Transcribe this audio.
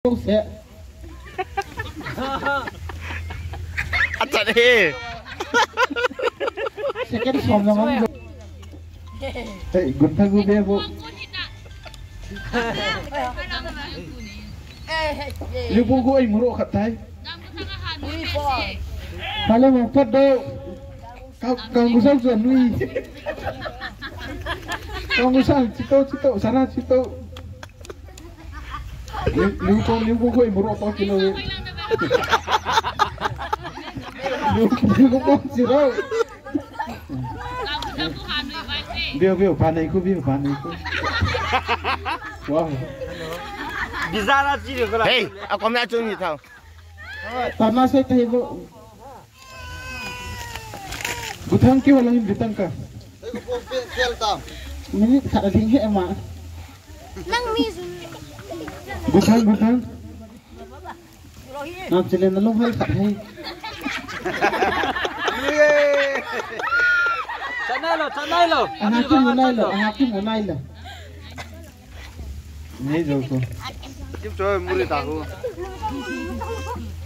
câu sẽ anh chạy đi sẽ cái phòng là mong hey good thằng good bé vô lưu bố của anh mua khát thái phải là một phát đâu cao có sao chuẩn nuôi cao có sao chỉ tô sana chỉ tô lưu bố của anh mua to kilo lưu bố chỉ đâu Biar pandai ku wow bisa lah sih kalau hey aku nak curi tahu tanah saya tahu bu butang kau lang butang ka ini tak ada tinggi emak nang mis butang nak jalan lalu hal tak hai Chanai lo. Hakim monai lo. Ini jauh tu. Jom cuy muri tahu.